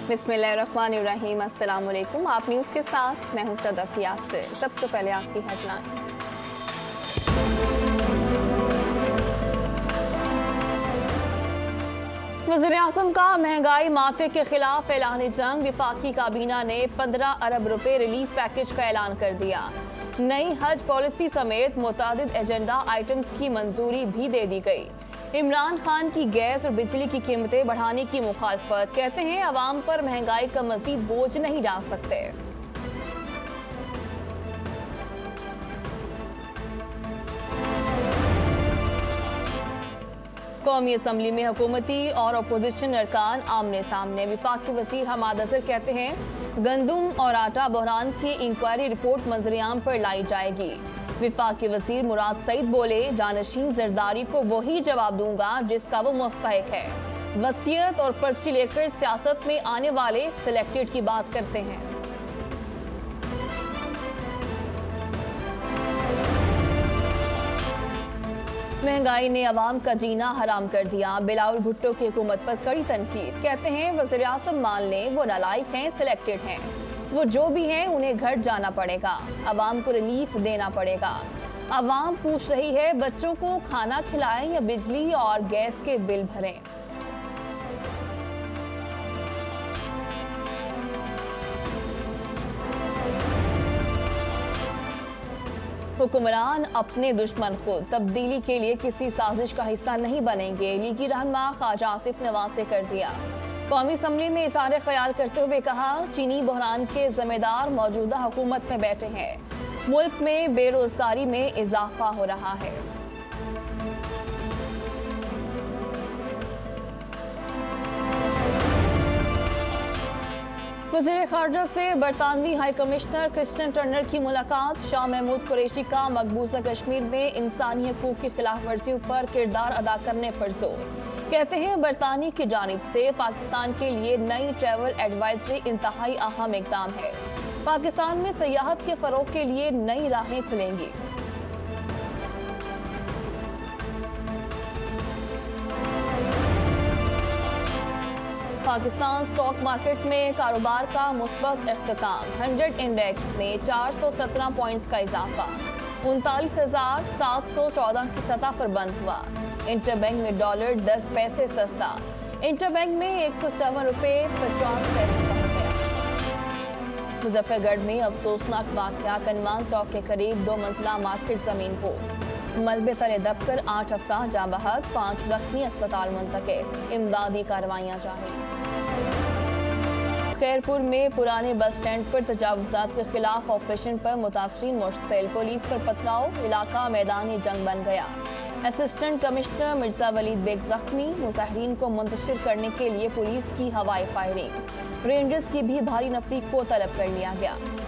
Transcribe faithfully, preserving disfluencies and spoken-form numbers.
बिस्मिल्लाहिर्रहमानिर्रहीम। अस्सलाम वालेकुम। आप न्यूज़ के साथ मैं हूं सदफ यासिर। सबसे पहले आपकी हेडलाइंस। वज़ीर-ए-आज़म का महंगाई माफिया के खिलाफ ऐलान जंग। विफाकी काबीना ने पंद्रह अरब रुपए रिलीफ पैकेज का ऐलान कर दिया। नई हज पॉलिसी समेत मुतादिद एजेंडा आइटम्स की मंजूरी भी दे दी गई। इमरान खान की गैस और बिजली की कीमतें बढ़ाने की मुखालफत। कहते हैं अवाम पर महंगाई का मजीद बोझ नहीं डाल सकते। कौमी असम्बली में हुकूमती और अपोजिशन अरकान आमने सामने। विफाकी वज़ीर हमाद अज़हर कहते हैं गंदुम और आटा बहरान की इंक्वायरी रिपोर्ट मंजरियाम पर लाई जाएगी। विफाकी वज़ीर मुराद सईद बोले जानशीन जरदारी को वही जवाब दूंगा जिसका वो मुस्तहिक है। वसीयत और पर्ची लेकर सियासत में आने वाले सिलेक्टेड की बात करते हैं। महंगाई ने अवाम का जीना हराम कर दिया। बिलावल भुट्टो की हुकूमत पर कड़ी तनकीद। कहते हैं वज़ीर-ए-आज़म मान लें वो नालायक हैं, सिलेक्टेड हैं, वो जो भी हैं उन्हें घर जाना पड़ेगा, अवाम को रिलीफ देना पड़ेगा। अवाम पूछ रही है बच्चों को खाना खिलाएं या बिजली और गैस के बिल भरें। हुक्मरान अपने दुश्मन खुद। तब्दीली के लिए किसी साजिश का हिस्सा नहीं बनेंगे। लीगी रहनुमा ख्वाजा आसिफ नवाज से कर दिया। कौमी असम्बली में इज़हार ख्याल करते हुए कहा चीनी बहरान के जिम्मेदार मौजूदा हुकूमत में बैठे हैं। मुल्क में बेरोजगारी में इजाफा हो रहा है। वज़ीर खारजा से बरतानवी हाई कमिश्नर क्रिश्चियन टर्नर की मुलाकात। शाह महमूद कुरैशी का मकबूजा कश्मीर में इंसानी हकूक़ की खिलाफ वर्जियों पर किरदार अदा करने पर जोर। कहते हैं बरतानी की जानिब से पाकिस्तान के लिए नई ट्रैवल एडवाइजरी इंतहाई अहम इकदाम है। पाकिस्तान में सियाहत के फ़रोग़ के लिए नई राहें खुलेंगी। पाकिस्तान स्टॉक मार्केट में कारोबार का मुस्बत इख्तिताम। हंड्रेड इंडेक्स में चार सौ सत्रह पॉइंट्स का इजाफा। उनतालीस हजार सात सौ चौदह की सतह पर बंद हुआ। इंटरबैंक में डॉलर दस पैसे सस्ता। इंटरबैंक में एक सौ चौवन रुपये पचास पैसे पहुंच गया। मुजफ्फरगढ़ में अफसोसनाक वाक़या। कनमान चौक के करीब दो मंजिला मार्केट जमीन पोस्ट। मलबे तले दबकर आठ अफराद जाँ बहक, पाँच जख्मी अस्पताल मुंतकिल। इमदादी कार्रवाइयाँ जारी। खैरपुर में पुराने बस स्टैंड पर तजावुज़ात के खिलाफ ऑपरेशन पर मुतासरीन मुश्तिल। पुलिस पर पथराव, इलाका मैदानी जंग बन गया। असिस्टेंट कमिश्नर मिर्जा वलीद बेग जख्मी। मुजाहिरीन को मुंतशिर करने के लिए पुलिस की हवाई फायरिंग। रेंजर्स की भी भारी नफरी को तलब कर लिया गया।